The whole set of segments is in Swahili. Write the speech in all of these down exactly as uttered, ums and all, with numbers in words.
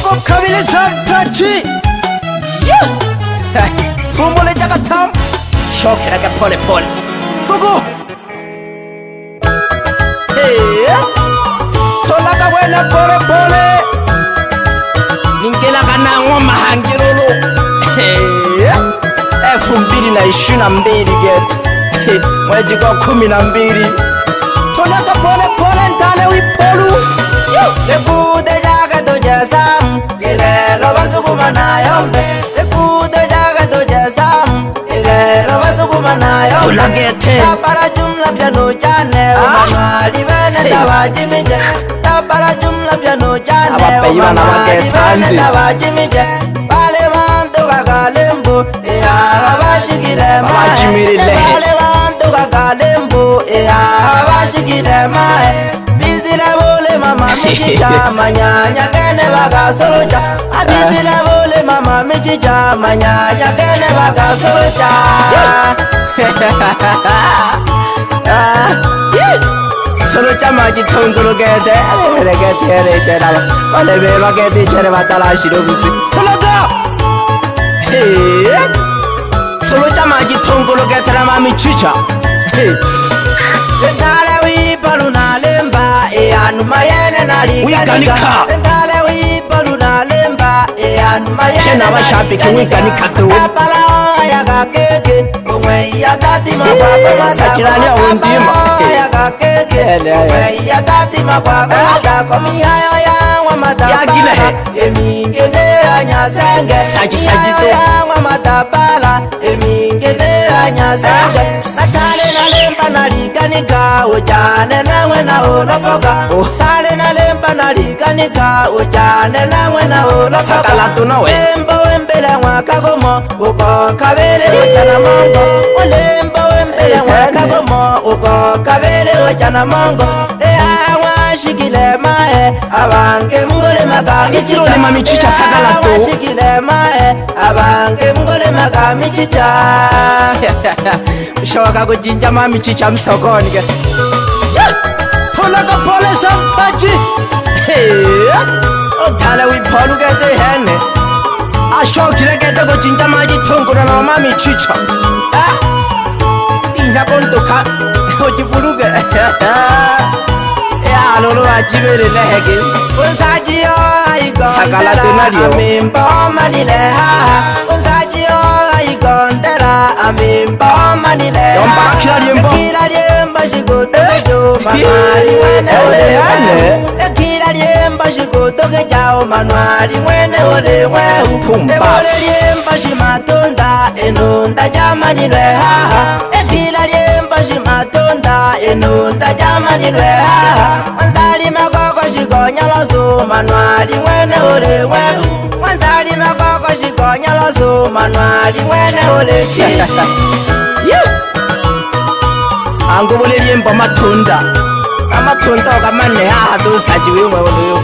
Sogo kabile santachi Fumbole jagatam Shokera ke pole pole Sogo Hey Tolaga wena pole pole Ningela kana ngoma hangirolo Hey Elfu mbili na ishirini na mbili get Mwezi kwa kumi na mbili Tolaga pole pole ntale wipolu Ekude jaga doja sam Ilero basukuma na yombe Ekude jaga doja sam Ilero basukuma na yombe Tulagete Tapara jumla piano chane Umanuali bene tawa jimije Tapara jumla piano chane Umanuali bene tawa jimije Bale wanto kakalembo Eya bashikire mae Bale wanto kakalembo Eya bashikire mae Bizile bole mama michicha Manyanya kene baka sorocha Bizile bole mama michicha Manyanya kene baka sorocha Sorocha maji tongolo gede Ere gede ere jera Wale belo gede jere batala shiro busi Tologo Sorocha maji tongolo gede rama michicha Ndale wipalu na lemba Eanu mayene na liganika Ndale wipalu na lemba Eanu mayene na liganika Wikanika tu Kapala ya kakeke Umwe ya tati mapapa Sakirani ya undima Ya kakeke Umwe ya tati mapapa Ada komi hayo ya wamatapala Emingene ya nyasenge Saji saji tu ya wamatapala Emingene ya nyasenge Natale na lemba na liganika Ujane na wena ulopoka Tale na lemba na liganika Ujane na wena ulopoka Sakala tunawe Lembo wembele wakagomo Uko kabele ujana mongo Lembo wembele wakagomo Uko kabele ujana mongo Ea washikile mae Abange mgole magami chicha Isiro lima michicha sakala tu Ea washikile mae Abange mgole magami chicha Mshawaka kujinja mami chicha msokoni ke Tolaga pole sampachi Tale wipolu gete hene Ashokile gete kujinja maji tongura na mami chicha Inja kontoka Ojifuluge Ya lolo wajibere lehege Unsaji yo aigondera Amimbo manileha Unsaji yo aigondera Amimbo manileha Yomba kila liembo Kila liembo shikuto kejo Manuali mwene ulewehu Kila liembo shikuto kejao Manuali mwene ulewehu Ebole liembo shimatunda Enunda jamani lweha Kila liembo shimatunda Enunda jamani lweha Wanzali makoko shikonya losu Manuali mwene ulewehu Wanzali makoko shikonya losu Manuali mwene ulechi Angu bole liembo matunda Amatunda wakamane haha dosaji wimwe ulewehu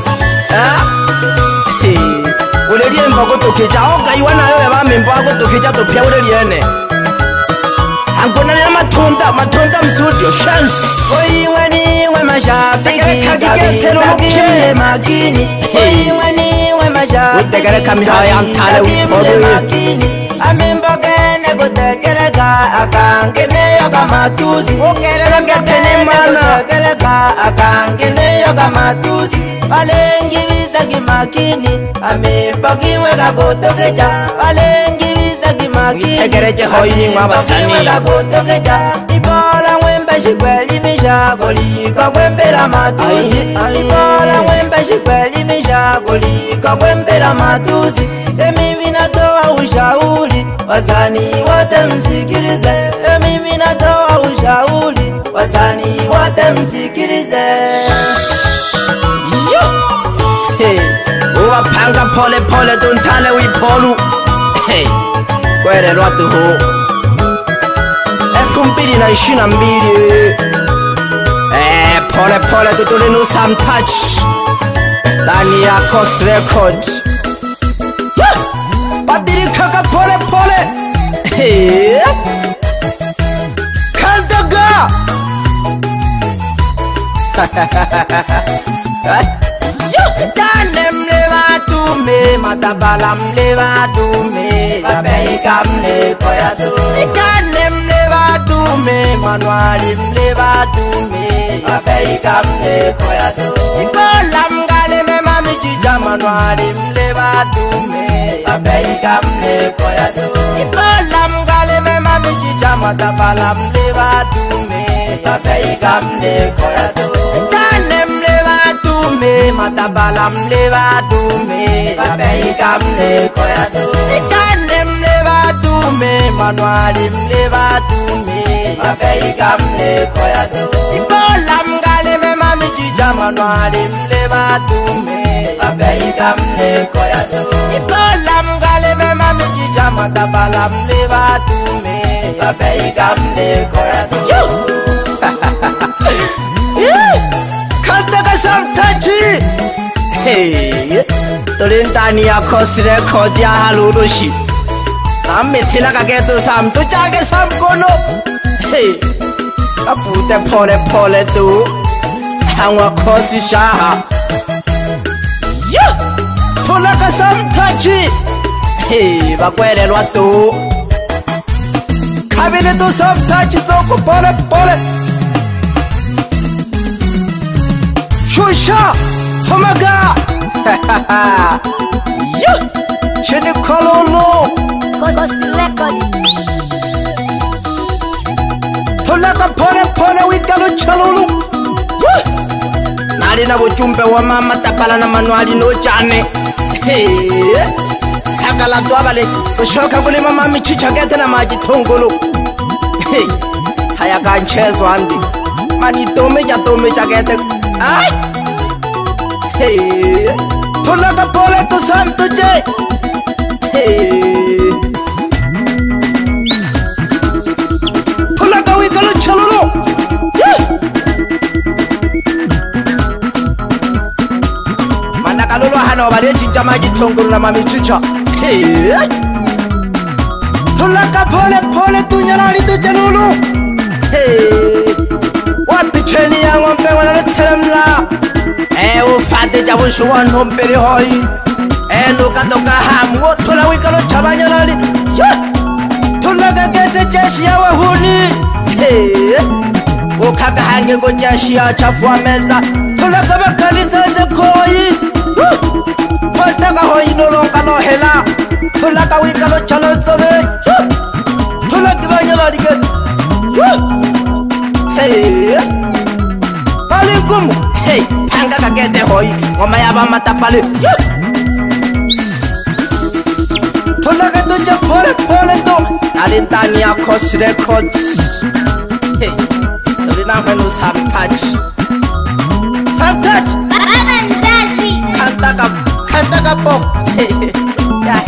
Ule liembo kutukeja Oga iwana yo yaba mimbo kutukeja Tupia ule liene Angona na matunda Matunda mstudio Chance Oiwe niwe mashabiki Kakikete lukile makini Oiwe niwe mashabiki Utegere kami haya antale Utegere Amimbo kene kutegereka Akankene yoga matusi Ukerero ketene mana Kutegereka Akankene yoga matusi Walengi vitaki makini Amimbo kiweka kutokeja Walengi vitaki makini Utegereje hoini mwabasani Kiweka kutokeja Ibola mwembe shikweli mishago Liko kwembela matusi Ibola mwembe shikweli mishago Liko kwembela matusi Mimi natoa ushauri Wasani wote msikilize Mimi natoa ushauri Wasani wote msikilize Hey Uwapanga pole pole Tuntale wipolu Hey Kwere rwatu ho Elfu mbili na ishirini na mbili Eh pole pole tutule nusam touch Dani ya Kos Record Badirika ka pole pole Hey Kandaga Yo Danem le watu me dume matabala mleva dume Babeika mleko ya dume Ikane mleva dume Manuali mleva dume Babeika mleko ya dume Ibola mgale mema michicha Manuali mleva dume Babeika mleko ya dume Ibola mgale mema michicha Matabala mleva dume Babeika mleko ya dume Ikane mleva dume Matabala mleva dume Babeika mleko ya dume Ikane mleva dume Manuali mleva dume Babeika mleko ya dume Ibola mgale mema michicha Manuali mleva dume Babeika mleko ya dume Ibola mgale mema michicha Matabala mleva dume Babeika mleko ya dume Kantaka samtachi Hey Tolintani ya kosi record ya halulushi Nami tila kageto sam tu chage sam kono Hey Kapute pole pole tu Hangwa kosi shaha Yo Tolaka samtachi Hey Bakwele lwa tu Kabile tu samtachi Soko pole pole Shusha Somaga Yo Shini kololo Kosi record Tolaka pole pole wikalo chalulu Nari na wujumbe wa mama tapala na Manuali no jane Sakala duwabale Ushoka kuli mama michicha gete na maji tongolo Haya kanchezo andi Mani tome ja tome ja gete Ay Hey Tolaka pole tu sam tuje Hey Tolaka wikalo chalulu Mana kalulu hana wabale jinja maji tongolo na mami chicha Hey Tolaka pole pole tu nyalali tu janulu Hey Wapi cheni ya ngombe wana telemla Eh ufate jabu shuwa nombele hoi Eh nuka toka hamu Tola wikalo chabanya lali Yeah Tolaka gete jeshi ya wahuni Hey Ukaka hange go jeshi ya chafua meza Tolaka bakanisa ze koi Wataka hoi nolonga no hela Tolaka wikalo chalo sobe Tolaka banya lali gete Hey Paligumu Hey Panga kagete hoi Ngoma yaba matapale Tolaka tuja pole pole to Nalintani ya Kosi Records Hey Tolina hwenu samtouch Samtouch Kantaka Kantaka pok Hey Yeah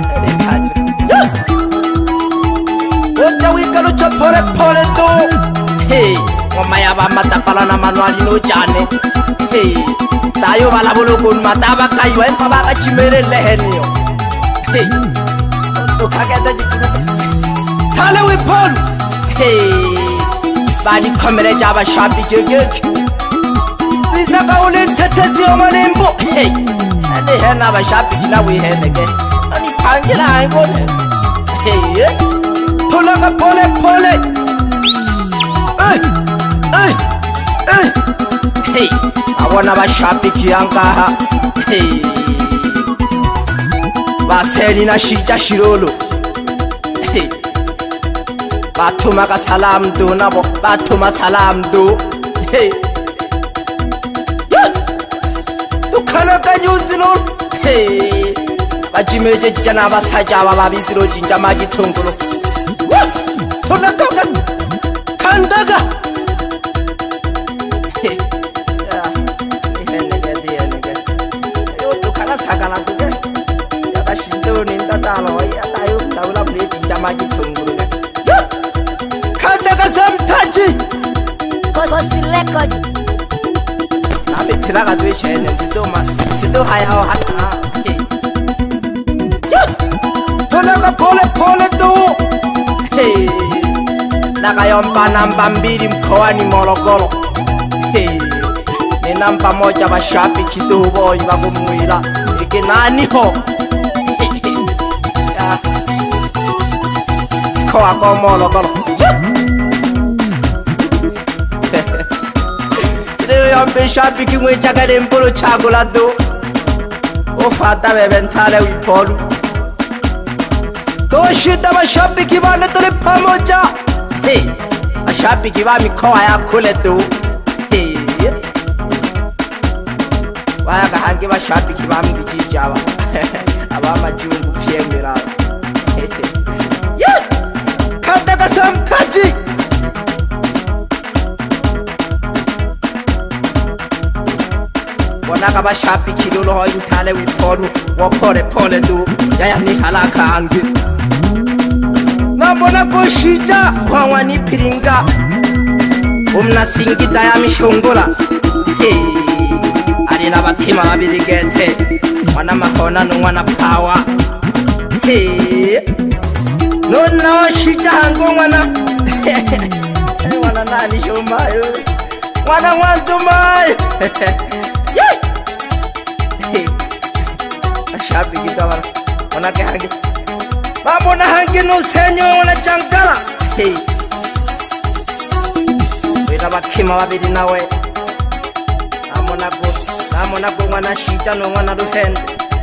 Oja wikalo cha pole pole to Hey Ngoma yaba matapala na Manuali no jane Hey Tayo bala bolo kun mataba kayo Empa baka chimere lehenio Hey Tukageta jikuna Tale wipon Hey Bani kamere jaba shabi gegek Nisaka ulin tetezi omalimbo Hey Nani hena ba shabi kila wihenege Nani pangila hangone Hey Tolaka pole pole Hey Hey Hey Hey Awana bashabiki yangaha Hey Baseni na shija shirolo Hey Batuma ka salam do nabo Batuma salam do Hey Tukana ka nyuzilo Hey Bajimeje jana basaja bababiziro jinja magi tongolo Tolaka ka Kandaga Sakala tuge Yata shindo ninda talo Yata yu Laula beli jinja magi tunguru Kantaka samtachi Kosi record Nabi tiraga tuwe chene Sido ma Sido haya ho hata Tolaka pole pole tu Hey Naka yompa namba mbili mkoani Morogoro Hey Ni namba moja bashabiki tu boy bagumwila hange naniho ko akomolo kolo leo yambe shabiki mwejakale mpolo chakula do ofata bebentale wipolu toshida bashabiki bane tuli pamoja hey bashabiki ba mikoa ya kule tu hey waya kahange bashabiki ba mgijijaba aba majungu pyemera yeah kanda Samtaji bonaka bashabiki lolo ho yutale wipolu wo pole pole du yaya ni halaka hange nabona ko shija kwa ni piringa umna singita ya mishongora hey ari nabatima babirigete wana mahona no wana power hey nona shija hango wana wana nani shomayo wana wantu mai ashabi gidawara wana ke hange babona hange no senyo wana jankala hey wena bakima babiri nawe amona ko amona ko wana shita no wana ruhende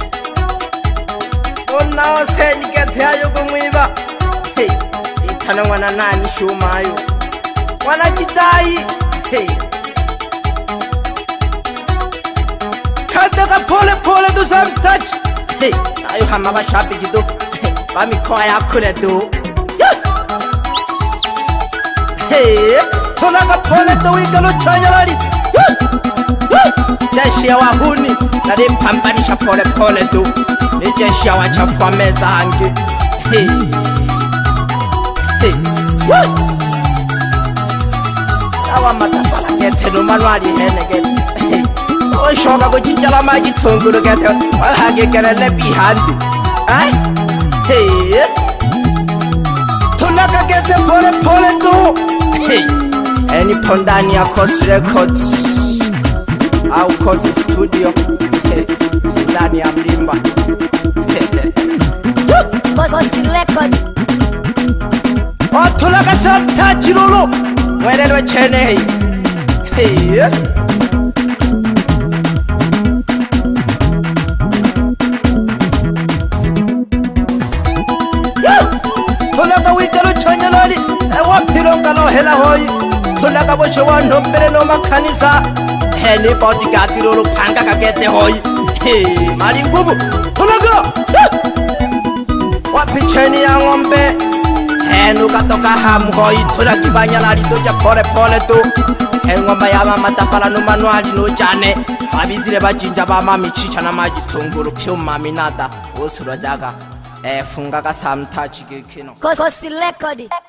ona oseni kethe ayo kumwiba hey itana wana nani shumayo wana jidai hey kanda pole pole do Samtaji hey ayo hama bashabiki do bami kwa ya kule do hey tonaga pole do wigalo chanyalari jeshi ya wahuni nari mpampanisha pole pole do ni jeshi ya wachafua meza hange hey hey awa matapala gete no manuali hene gete shoga ko chinjala maji tonguru gete hage kerele bihandi ay hey tonaga gete pole pole do hey any pondani ya Coast Records au Coast Studio ndani ya Mlimba Coast Record otulaga Samtaji lolo mwerelwe chene hey hey tulaga wigalo chanyalali ewa pironga lo hela hoyi tulaga bocho wano mbele no makanisa heni bodyguard lolo panga kagete hoyi hey mali ngubu tulaga wapi cheni ya ngombe henu katoka hamu hoyi tulagi banyalali doja pole pole tu ngoma ya mama tapala no manuali no jane babizire bajinja ba mami chicha na maji tunguru pyo mami nada osuro jaga eh funga ka Samtaji kino Coast Record